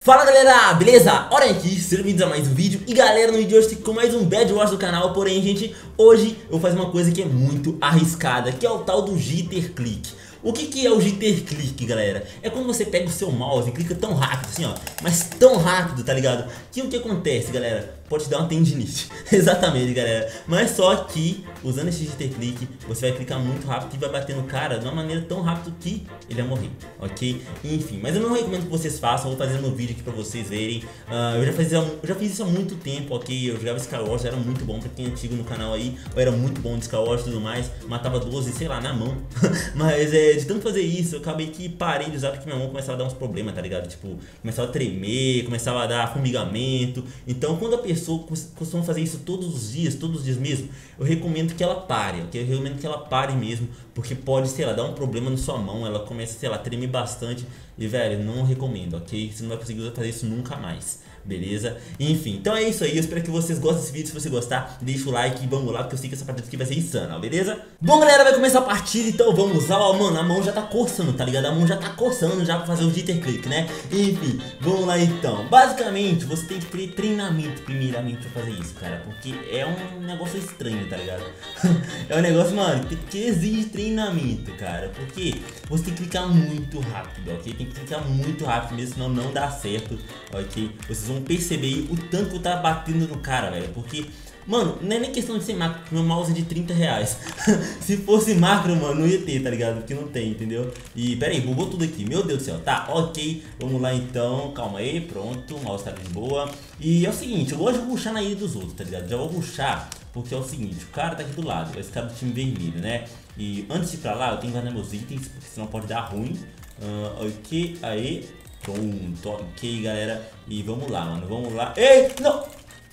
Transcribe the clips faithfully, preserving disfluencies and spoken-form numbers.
Fala galera, beleza? Hora aqui, sejam bem-vindos a mais um vídeo. E galera, no vídeo de hoje tem com mais um Bad Wars do canal. Porém, gente, hoje eu vou fazer uma coisa que é muito arriscada, que é o tal do jitter click. O que que é o jitter click, galera? É quando você pega o seu mouse e clica tão rápido assim, ó, mas tão rápido, tá ligado? Que o que acontece, galera? Pode te dar uma tendinite. Exatamente, galera. Mas só que, usando esse jitter click, você vai clicar muito rápido e vai bater no cara de uma maneira tão rápido que ele vai morrer, ok? Enfim, mas eu não recomendo que vocês façam. Eu vou fazer no vídeo aqui pra vocês verem. uh, eu, já fazia, eu já fiz isso há muito tempo, ok? Eu jogava Skywars, era muito bom. Pra quem é antigo no canal aí, eu era muito bom de Skywars e tudo mais. Matava doze, sei lá, na mão. Mas é, de tanto fazer isso, eu acabei que parei de usar porque minha mão começava a dar uns problemas, tá ligado? Tipo, começava a tremer, começava a dar formigamento. Então quando a pessoa costuma fazer isso todos os dias, todos os dias mesmo, eu recomendo que ela pare, ok? Eu recomendo que ela pare mesmo, porque pode, sei lá, dar um problema na sua mão, ela começa, sei lá, a tremer bastante. E velho, não recomendo, ok? Você não vai conseguir fazer isso nunca mais, beleza? Enfim, então é isso aí, eu espero que vocês gostem desse vídeo. Se você gostar, deixa o like e vamos lá, porque eu sei que essa partida aqui vai ser insana, beleza? Bom galera, vai começar a partida, então vamos lá. Ó, mano, a mão já tá coçando, tá ligado? A mão já tá coçando já pra fazer o jitter click, né? Enfim, vamos lá então. Basicamente, você tem que ter treinamento primeiramente pra fazer isso, cara, porque é um negócio estranho, tá ligado? É um negócio, mano, que exige treinamento, cara, porque você tem que clicar muito rápido, ok? Tem que clicar muito rápido mesmo, senão não dá certo, ok? Vocês vão perceber o tanto que eu tá batendo no cara, velho, porque, mano, não é nem questão de ser macro, meu mouse é de trinta reais. Se fosse macro, mano, não ia ter, tá ligado? Porque não tem, entendeu? E, pera aí, bugou tudo aqui, meu Deus do céu. Tá, ok, vamos lá então, calma aí, pronto, o mouse tá de boa. E é o seguinte, eu gosto de rushar na ilha dos outros, tá ligado? Já vou rushar, porque é o seguinte, o cara tá aqui do lado, esse cara do time vermelho, né? E antes de ir pra lá, eu tenho que guardar meus itens, porque senão pode dar ruim. uh, Ok, aí, pronto, ok, galera. E vamos lá, mano, vamos lá. Ei, não!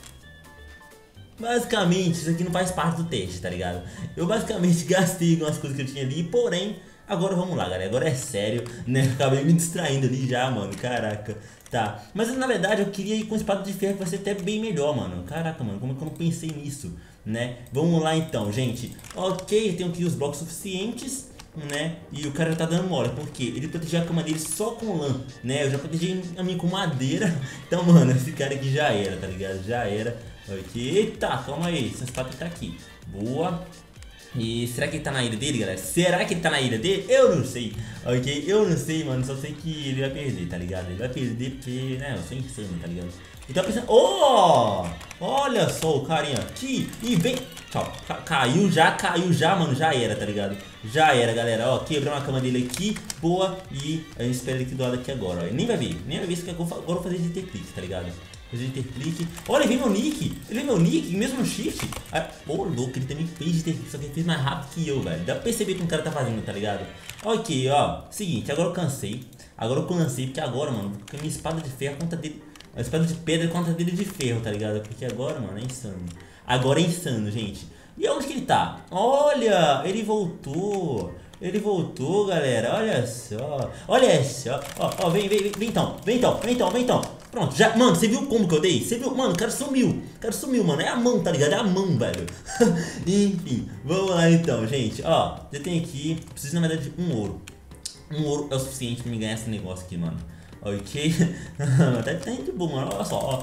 Basicamente, isso aqui não faz parte do teste, tá ligado? Eu basicamente gastei algumas coisas que eu tinha ali, porém, agora vamos lá, galera. Agora é sério, né? Acabei me distraindo ali já, mano, caraca. Tá, mas na verdade eu queria ir com espada de ferro, que vai ser até bem melhor, mano. Caraca, mano, como é que eu não pensei nisso, né? Vamos lá então, gente. Ok, eu tenho aqui os blocos suficientes, né? E o cara já tá dando mole, porque ele protegeu a cama dele só com lã, né? Eu já protegi a mim com madeira. Então, mano, esse cara aqui já era, tá ligado? Já era. Ok, eita, calma aí, essa espada tá aqui. Boa. E será que ele tá na ilha dele, galera? Será que ele tá na ilha dele? Eu não sei, ok? Eu não sei, mano, só sei que ele vai perder, tá ligado? Ele vai perder porque, né, eu sou insano, tá ligado? Então pensando, oh, olha só o carinha aqui. E vem, tchau, caiu já, caiu já, mano, já era, tá ligado? Já era, galera, ó, quebrou uma cama dele aqui, boa. E a gente espera ele aqui do lado aqui agora, ó. Ele nem vai ver, nem vai ver isso que agora eu vou fazer de ter clique, tá ligado? Fazer de ter clique. Olha, ele vem meu nick, ele vem meu nick, mesmo no shift. Pô, louco, ele também fez de ter clique, só que ele fez mais rápido que eu, velho. Dá pra perceber que o cara tá fazendo, tá ligado? Ok, ó, seguinte, agora eu cansei. Agora eu cansei, porque agora, mano, porque a minha espada de ferro conta dele. A espada de pedra contra dele de ferro, tá ligado? Porque agora, mano, é insano. Agora é insano, gente. E onde que ele tá? Olha, ele voltou. Ele voltou, galera. Olha só. Olha só. Ó, ó, vem, vem, vem, vem então. Vem então, vem então, vem então. Pronto, já, mano, você viu como que eu dei? Você viu? Mano, o cara sumiu. O cara sumiu, mano. É a mão, tá ligado? É a mão, velho. Enfim, vamos lá então, gente. Ó, já tem aqui. Preciso, na verdade, de um ouro. Um ouro é o suficiente pra me ganhar esse negócio aqui, mano. Ok? tá, tá indo bom, mano. Olha só, ó.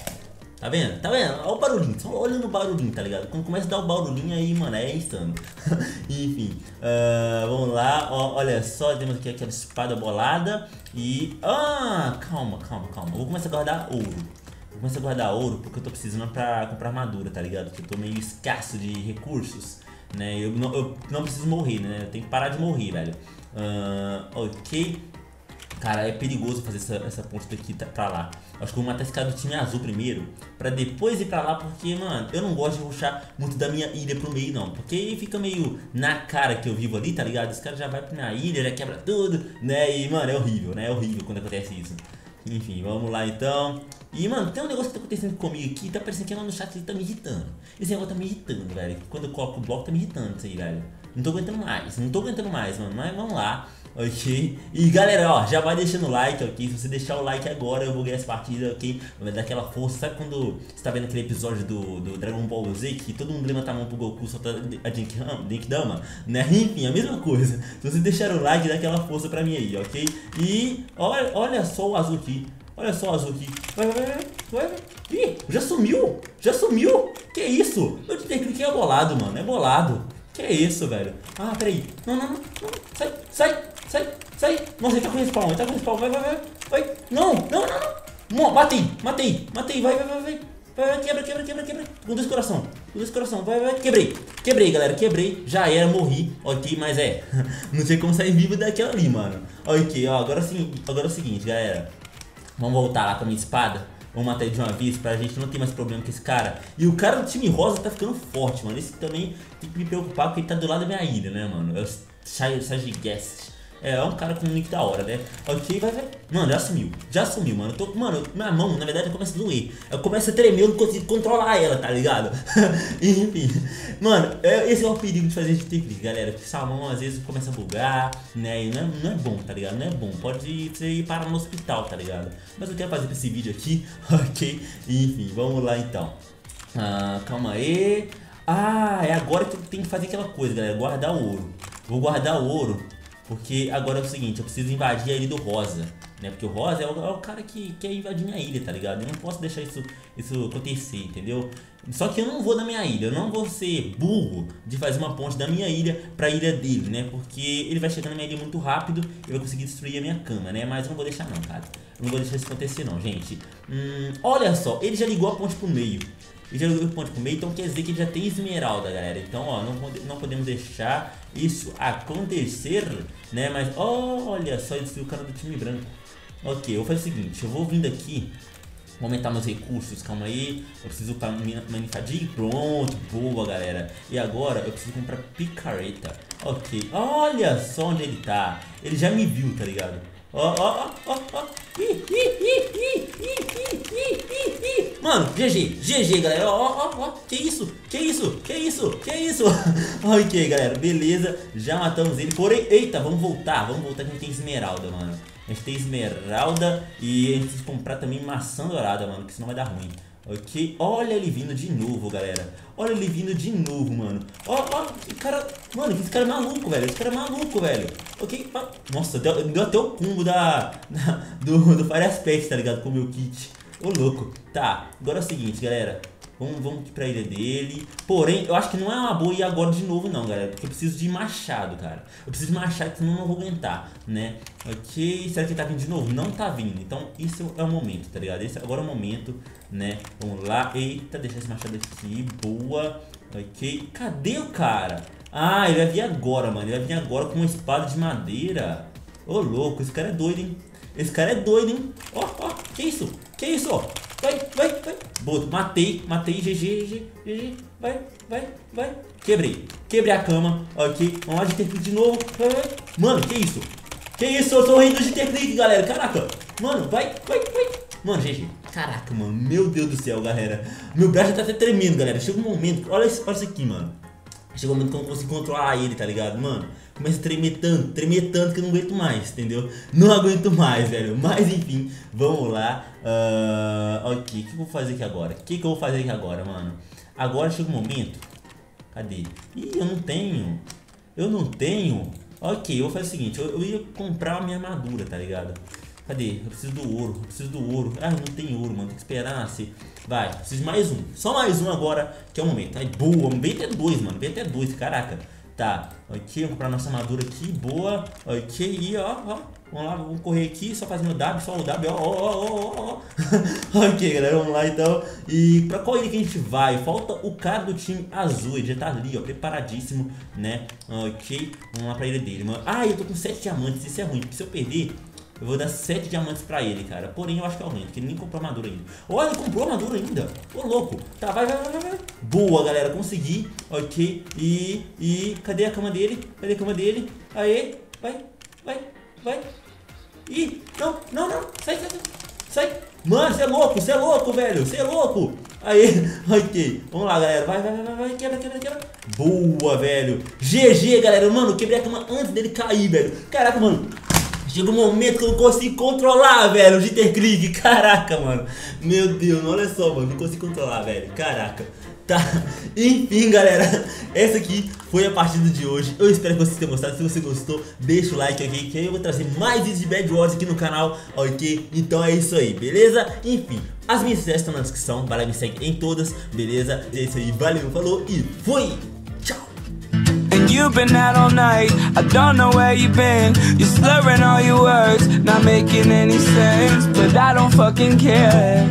Tá vendo? Tá vendo? Olha o barulhinho. Só olha no barulhinho, tá ligado? Quando começa a dar o barulhinho aí, mano, é insano. Enfim, uh, vamos lá. Ó, olha só, temos aqui aquela espada bolada. E... Ah, calma, calma, calma. Eu vou começar a guardar ouro. Vou começar a guardar ouro porque eu tô precisando pra comprar armadura, tá ligado? Porque eu tô meio escasso de recursos, né? Eu não, eu não preciso morrer, né? Eu tenho que parar de morrer, velho. Uh, ok. Cara, é perigoso fazer essa, essa ponte daqui pra lá. Acho que eu vou matar esse cara do time azul primeiro, pra depois ir pra lá, porque, mano, eu não gosto de rushar muito da minha ilha pro meio, não. Porque aí fica meio na cara que eu vivo ali, tá ligado? Esse cara já vai pra minha ilha, já quebra tudo, né? E, mano, é horrível, né? É horrível quando acontece isso. Enfim, vamos lá então. E, mano, tem um negócio que tá acontecendo comigo aqui, tá parecendo que lá no chat ele tá me irritando. Esse negócio tá me irritando, velho. Quando eu coloco o bloco tá me irritando isso aí, velho. Não tô aguentando mais, não tô aguentando mais, mano. Mas vamos lá. Ok? E galera, ó, já vai deixando o like, ok? Se você deixar o like agora, eu vou ganhar essa partida, ok? Vai dar aquela força. Sabe quando você tá vendo aquele episódio do, do Dragon Ball Z, que todo mundo levanta a mão pro Goku, solta a Genkidama, né? Enfim, a mesma coisa. Se você deixar o like, dá aquela força pra mim aí, ok? E olha, olha só o azul aqui. Olha só o azul aqui. Vai, vai, vai, vai, vai. Ih, já sumiu. Já sumiu. Que isso? Eu te que é bolado, mano. É bolado. Que isso, velho? Ah, peraí. Não, não, não. não. Sai, sai, sai, sai. Nossa, ele tá com respawn. Ele tá com respawn. Vai, vai, vai. Vai. Não, não, não, não. Matei, matei, matei. Vai, vai, vai, vai. Vai, vai, quebra, quebra, quebra, quebra. Com dois coração. Com dois coração. Vai, vai. Quebrei. Quebrei, galera. Quebrei. Já era, morri. Ok, mas é. Não sei como sair vivo daquela ali, mano. Ok, ó. Agora sim. Agora é o seguinte, galera. Vamos voltar lá com a minha espada. Vamos matar ele de uma vez pra gente não ter mais problema com esse cara. E o cara do time rosa tá ficando forte, mano. Esse também tem que me preocupar porque ele tá do lado da minha ilha, né, mano? É o Sajigest. É, é um cara com um nick da hora, né? Ok, vai, vai. Mano, já sumiu. Já sumiu, mano. Eu tô, mano, minha mão, na verdade, começa a doer. Eu começo a tremer, eu não consigo controlar ela, tá ligado? Enfim. Mano, é, esse é o perigo de fazer G T clique, galera. Porque sua mão, às vezes, começa a bugar, né? E não é, não é bom, tá ligado? Não é bom. Pode você ir parar no hospital, tá ligado? Mas eu quero fazer pra esse vídeo aqui, ok? Enfim, vamos lá, então. Ah, calma aí. Ah, é agora que eu tenho que fazer aquela coisa, galera. Guardar o ouro. Vou guardar o ouro. Porque agora é o seguinte, eu preciso invadir a ilha do Rosa, né? Porque o Rosa é o, é o cara que quer invadir minha ilha, tá ligado? Eu não posso deixar isso, isso acontecer, entendeu? Só que eu não vou na minha ilha, eu não vou ser burro de fazer uma ponte da minha ilha pra ilha dele, né? Porque ele vai chegar na minha ilha muito rápido e vai conseguir destruir a minha cama, né? Mas eu não vou deixar não, cara. Eu não vou deixar isso acontecer não, gente. Hum, olha só, ele já ligou a ponte pro meio. Ele já ligou a ponte pro meio, então quer dizer que ele já tem esmeralda, galera. Então, ó, não, pode, não podemos deixar isso acontecer, né? Mas, oh, olha só, ele destruiu o cara do time branco. Ok, eu vou fazer o seguinte, eu vou vindo aqui, vou aumentar meus recursos, calma aí. Eu preciso para manifadinho, pronto, boa, galera. E agora eu preciso comprar picareta. Ok, olha só onde ele tá. Ele já me viu, tá ligado? Ó, ó, ó, ó. Mano, G G, G G, galera. Ó, ó, ó. Que isso? Que isso? Que isso? Que isso? Ok, galera, beleza. Já matamos ele. Porém, eita, vamos voltar. Vamos voltar que a gente tem esmeralda, mano. A gente tem esmeralda e a gente precisa comprar também maçã dourada, mano, que senão vai dar ruim. Ok, olha ele vindo de novo, galera. Olha ele vindo de novo, mano. Ó, ó, que cara. Mano, esse cara é maluco, velho. Esse cara é maluco, velho. Ok, nossa, deu, deu até o combo da, da do, do Fire Aspect, tá ligado? Com o meu kit. Ô, louco. Tá, agora é o seguinte, galera. Vamos, vamos aqui pra ilha dele. Porém, eu acho que não é uma boa ir agora de novo não, galera. Porque eu preciso de machado, cara. Eu preciso de machado, senão eu não vou aguentar, né? Ok, será que ele tá vindo de novo? Não tá vindo. Então, isso é o momento, tá ligado? Esse agora é o momento, né? Vamos lá. Eita, deixa esse machado aqui. Boa. Ok. Cadê o cara? Ah, ele vai vir agora, mano. Ele vai vir agora com uma espada de madeira. Ô, louco. Esse cara é doido, hein? Esse cara é doido, hein? Ó, ó. Que isso? Que isso, ó? Vai, vai, vai. Boa, matei, matei, G G, G G, G G. Vai, vai, vai. Quebrei, quebrei a cama. Ok, vamos lá de ter clique de novo. Vai, vai. Mano, que isso? Que isso? Eu sou o rei do G T clique, galera. Caraca. Mano, vai, vai, vai. Mano, G G. Caraca, mano. Meu Deus do céu, galera. Meu braço já tá até tremendo, galera. Chega um momento. Olha isso, olha isso aqui, mano. Chega um momento que eu não consigo controlar ele, tá ligado? Mano, começa a tremer tanto, tremer tanto que eu não aguento mais, entendeu? Não aguento mais, velho. Mas enfim, vamos lá. Uh, ok, o que eu vou fazer aqui agora? O que, que eu vou fazer aqui agora, mano? Agora chega um momento. Cadê? Ih, eu não tenho. Eu não tenho. Ok, eu vou fazer o seguinte. Eu, eu ia comprar a minha armadura, tá ligado? Cadê? Eu preciso do ouro, eu preciso do ouro. Ah, não tem ouro, mano. Tem que esperar se... Vai, preciso de mais um. Só mais um agora, que é o momento. Ai, boa, vem até dois, mano. Vem até dois, caraca. Tá, ok, vamos comprar nossa armadura aqui. Boa, ok, e ó, ó. Vamos lá, vamos correr aqui, só fazendo o W, só o W, ó, ó, ó, ó, ó. Ok, galera, vamos lá então. E pra qual ilha que a gente vai? Falta o cara do time azul, ele já tá ali, ó, preparadíssimo, né? Ok, vamos lá pra ilha dele, mano. Ah, eu tô com sete diamantes, isso é ruim, porque se eu perder... Eu vou dar sete diamantes pra ele, cara. Porém, eu acho que é aumento, porque ele nem comprou armadura ainda. Olha, ele comprou armadura ainda. Ô, louco. Tá, vai, vai, vai, vai. Boa, galera. Consegui. Ok. E... E... Cadê a cama dele? Cadê a cama dele? Aê. Vai. Vai. Vai. Ih. Não. Não, não. Sai, sai, sai. Sai. Mano, você é louco. Você é louco, velho. Você é louco. Aê. Ok. Vamos lá, galera. Vai, vai, vai, vai. Quebra, quebra, quebra. Boa, velho. G G, galera. Mano, quebrei a cama antes dele cair, velho. Caraca, mano. Chega um momento que eu não consigo controlar, velho, o jitter click. Caraca, mano. Meu Deus, olha só, mano. Não consigo controlar, velho. Caraca. Tá, enfim, galera, essa aqui foi a partida de hoje. Eu espero que vocês tenham gostado. Se você gostou, deixa o like, ok? Que aí eu vou trazer mais vídeos de Bed Wars aqui no canal, ok? Então é isso aí, beleza? Enfim, as minhas ideias estão na descrição. Vai lá, me segue em todas, beleza? É isso aí, valeu, falou e fui! And you've been out all night, I don't know where you've been. You're slurring all your words, not making any sense. But I don't fucking care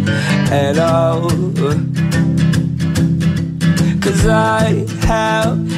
at all, 'cause I have